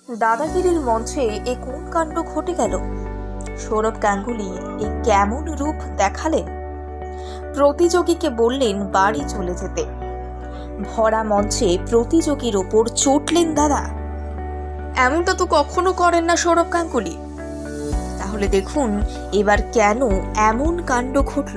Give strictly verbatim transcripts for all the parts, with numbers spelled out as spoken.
দাদাগিরির মঞ্চে এ কোন কাণ্ড ঘটে গেল? সৌরভ গাঙ্গুলি এই কেমন রূপ দেখালেন? প্রতিযোগীকে বললেন বাড়ি চলে যেতে। ভরা মঞ্চে প্রতিযোগীর ওপর চটলেন দাদা। এমনটা তো কখনো করেন না সৌরভ গাঙ্গুলি। তাহলে দেখুন এবার কেন এমন কাণ্ড ঘটল।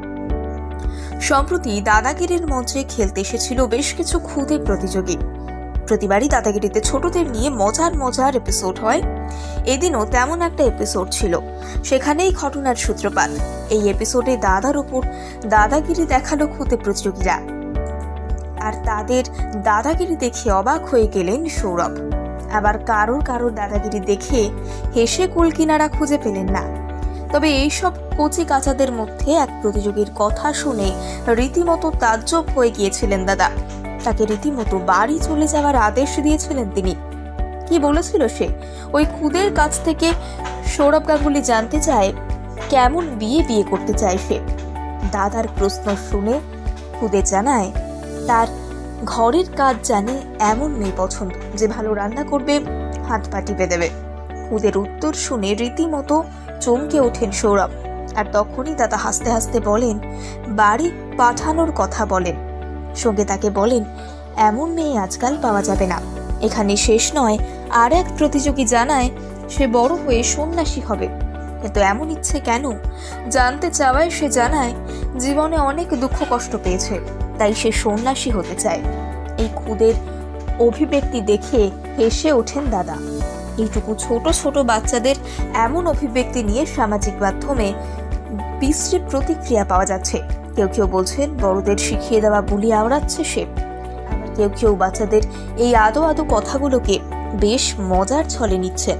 সম্প্রতি দাদাগিরির মঞ্চে খেলতে এসেছিল বেশ কিছু ক্ষুদে প্রতিযোগী। প্রতিবারই দাদাগিরিতে ছোটদের নিয়ে মজার মজার এপিসোড হয়। এদিনও তেমন একটা এপিসোড ছিল, সেখানেই ঘটনার সূত্রপাত। এই এপিসোডে দাদার উপর দাদাগিরি দেখালো ক্ষুদে প্রতিযোগীরা, আর তাদের দাদাগিরি দেখে অবাক হয়ে গেলেন সৌরভ। আবার কারোর কারোর দাদাগিরি দেখে হেসে কুলকিনারা খুঁজে পেলেন না। তবে এইসব কচি কাচাদের মধ্যে এক প্রতিযোগীর কথা শুনে রীতিমতো তাজ্জব হয়ে গিয়েছিলেন দাদা। তাকে রীতিমতো বাড়ি চলে যাওয়ার আদেশ দিয়েছিলেন তিনি। কি বলেছিল সে? ওই খুদের কাছ থেকে সৌরভ গাঙ্গুলি জানতে চায় কেমন বিয়ে বিয়ে করতে চায় সে। দাদার প্রশ্ন শুনে খুদে জানায় তার ঘরের কাজ জানে এমন মেয়ে পছন্দ, যে ভালো রান্না করবে, হাত পা টিপে দেবে। খুদের উত্তর শুনে রীতিমতো চমকে ওঠেন সৌরভ। আর তখনই দাদা হাসতে হাসতে বলেন বাড়ি পাঠানোর কথা বলেন। সঙ্গে তাকে বলেন এমন মেয়ে আজকাল পাওয়া যাবে না। এখানে শেষ নয়, আর এক প্রতিযোগী জানায় সে বড় হয়ে সন্ন্যাসী হবে। কিন্তু এমন ইচ্ছে কেন জানতে চাওয়ায় সে জানায় জীবনে অনেক দুঃখ কষ্ট পেয়েছে, তাই সে সন্ন্যাসী হতে চায়। এই খুদের অভিব্যক্তি দেখে হেসে ওঠেন দাদা। এইটুকু ছোট ছোট বাচ্চাদের এমন অভিব্যক্তি নিয়ে সামাজিক মাধ্যমে বিশ্রী প্রতিক্রিয়া পাওয়া যাচ্ছে। কেউ কেউ বলছেন বড়দের শিখিয়ে দেওয়া বুলি আওড়াচ্ছে সে। আবার কেউ কেউ বাচ্চাদের এই আদো আদো কথাগুলোকে বেশ মজার ছলে নিচ্ছেন।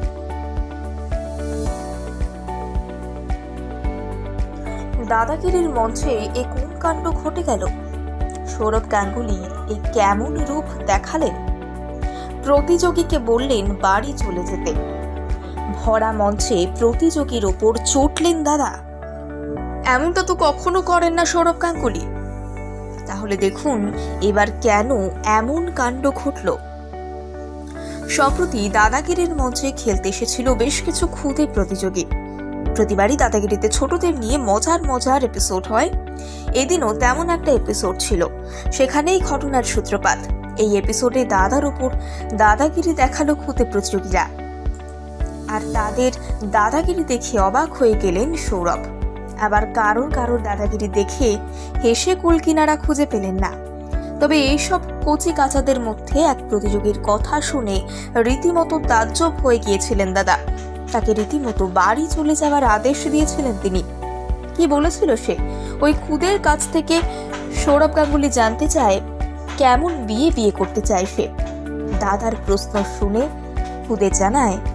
দাদাগিরির মঞ্চে এ কোন কাণ্ড ঘটে গেল? সৌরভ গাঙ্গুলি এই কেমন রূপ দেখালেন? প্রতিযোগীকে বললেন বাড়ি চলে যেতে। ভরা মঞ্চে প্রতিযোগীর ওপর চটলেন দাদা। এমনটা তো কখনো করেন না সৌরভ গাঙ্গুলি। তাহলে দেখুন এবার কেন এমন কাণ্ড ঘটল। সম্প্রতি দাদাগিরির মঞ্চে খেলতে এসেছিল বেশ কিছু ক্ষুদে প্রতিযোগী। প্রতিবারই দাদাগিরিতে ছোটদের নিয়ে মজার মজার এপিসোড হয়। এদিনও তেমন একটা এপিসোড ছিল, সেখানেই ঘটনার সূত্রপাত। এই এপিসোডে দাদার উপর দাদাগিরি দেখালো ক্ষুদে প্রতিযোগীরা, আর তাদের দাদাগিরি দেখে অবাক হয়ে গেলেন সৌরভ। আবার কারোর কারোর দাদাগিরি দেখে হেসে কুলকিনারা খুঁজে পেলেন না। তবে এইসব কচি কাচাদের মধ্যে এক প্রতিযোগীর কথা শুনে রীতিমতো তাজ্জব হয়ে গিয়েছিলেন দাদা। তাকে রীতিমতো বাড়ি চলে যাওয়ার আদেশ দিয়েছিলেন তিনি। কি বলেছিল সে? ওই খুদের কাছ থেকে সৌরভ গাঙ্গুলি জানতে চায় কেমন বিয়ে বিয়ে করতে চায় সে। দাদার প্রশ্ন শুনে খুদে জানায়